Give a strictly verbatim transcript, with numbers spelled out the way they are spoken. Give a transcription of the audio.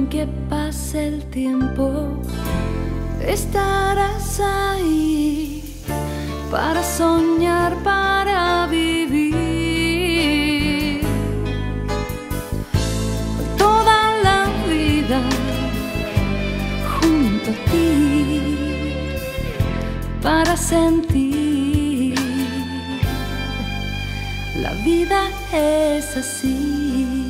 aunque pase el tiempo, estarás ahí para soñar, para vivir toda la vida junto a ti, para sentir la vida es así.